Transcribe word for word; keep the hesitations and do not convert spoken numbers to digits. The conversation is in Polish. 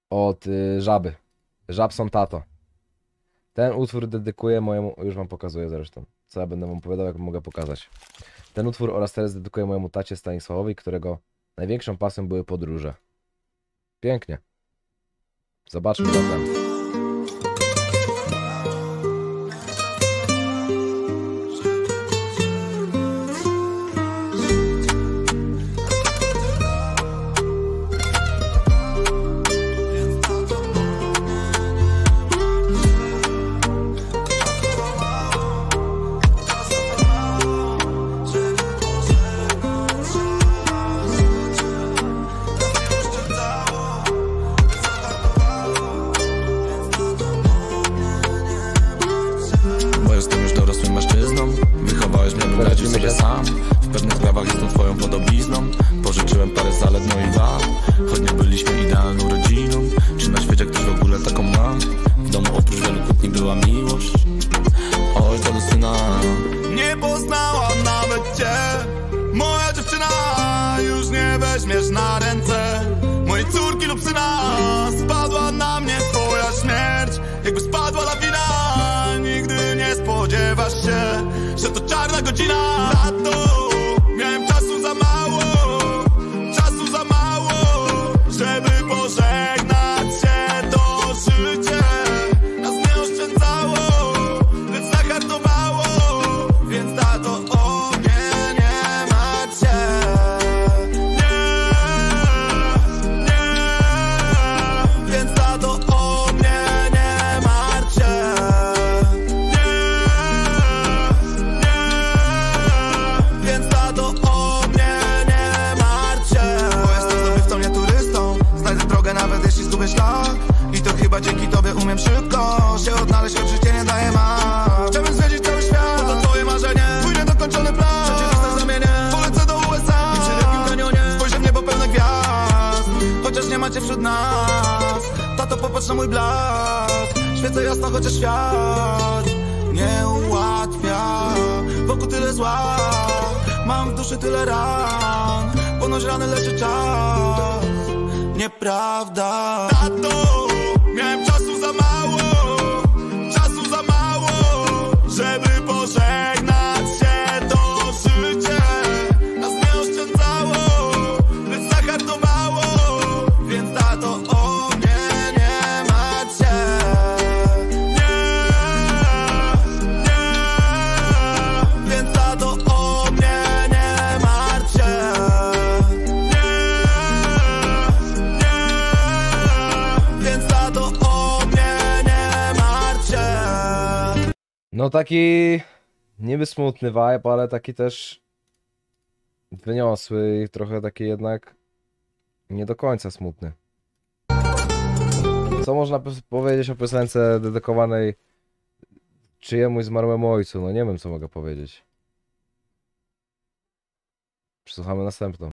od y, Żaby. Żabson Tato. Ten utwór dedykuję mojemu... Już wam pokazuję zresztą. Co ja będę wam opowiadał, jak mogę pokazać. Ten utwór oraz teraz dedykuję mojemu tacie Stanisławowi, którego największą pasją były podróże. Pięknie. Zobaczmy zatem. Radził sobie sam, w pewnych sprawach jestem twoją podobizną. Pożyczyłem parę zalet, no i wad, choć nie byliśmy idealną rodziną. Czy na świecie ktoś w ogóle taką ma? W domu oprócz wielu kłótni była miłość ojca do syna. Nie poznałam nawet cię, moja dziewczyna. Już nie weźmiesz na ręce mojej córki lub syna. Spadła na mnie twoja śmierć, jakby spadła lawina. Nigdy nie spodziewasz się, że to czarna godzina. Tato, miałem czasu za mało, czasu za mało, żeby pożegnać się. To życie nas nie oszczędzało, lecz zahartowało. Więc tato, o mnie nie martw się. Nie, nie. Więc tato, o mnie nie martw się. Nawet jeśli zgubię szlak, i to chyba dzięki tobie umiem szybko się odnaleźć, choć życie nie daje mak. Chciałbym zwiedzić cały świat, bo to twoje marzenie. Twój niedokończony plan, przecież został zamienię. Polecę do U S A, i przy wielkim kanionie spojrzę w niebo pełne gwiazd. Chociaż nie macie wśród nas, tato, popatrz na mój blask. Świecę jasno, chociaż świat nie ułatwia. Wokół tyle zła, mam w duszy tyle ran. Ponoć rany leczy czas. Nieprawda. Tato, miałem czasu za mało, czasu za mało, żeby pożegnać się. To życie nas nie oszczędzało, lecz zahartowało. Więc tato, o mnie nie martw się. Nie, nie. Więc tato, o mnie nie martw się. No taki niby smutny vibe, ale taki też wyniosły i trochę taki jednak nie do końca smutny. Co można powiedzieć o piosence dedykowanej czyjemuś zmarłemu ojcu? No nie wiem, co mogę powiedzieć. Przesłuchamy następną.